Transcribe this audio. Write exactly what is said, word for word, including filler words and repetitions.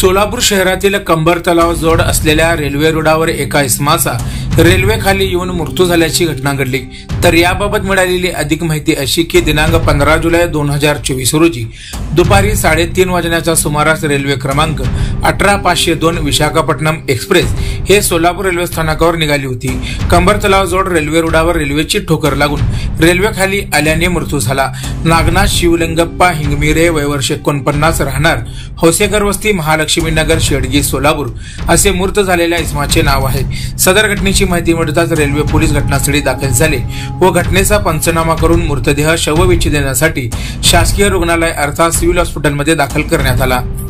सोलापूर शहरातील कंबर तलाव जोड असलेल्या रेल्वे रुळावर एका इसमाचा रेल्वे खाली येऊन मृत्यू झाल्याची घटना घडली। तर याबाबत मिळालेली अधिक माहिती अशी की दिनांक पंधरा जुलै दोन हजार चोवीस रोजी दुपारी साडेतीन वाजण्याच्या सुमारास रेल्वे क्रमांक अठरा पाचशे दोन विशाखापट्टणम एक्सप्रेस हे सोलापूर रेल्वे स्थानकावर निघाली होती। कंबर तलाव जोड रेल्वे रुळावर रेल्वेची ठोकर लागून रेल्वे खाली आल्याने मृत्यू झाला। नागनाथ शिवलिंगप्पा हिंगमिरे वय वर्ष एकोणपन्नास राहणार हौसेकर वस्ती महालक्ष्मी नगर शेडगी सोलापूर असे मृत झालेल्या इसमाचे नाव आहे। सदर घटनेची माहिती मिळताच रेल्वे पोलीस घटनास्थळी दाखल झाले व घटनेचा पंचनामा करून मृतदेह शवविच्छेदनासाठी शासकीय रुग्णालय अर्थात सिव्हिल हॉस्पिटलमध्ये दाखल करण्यात आला।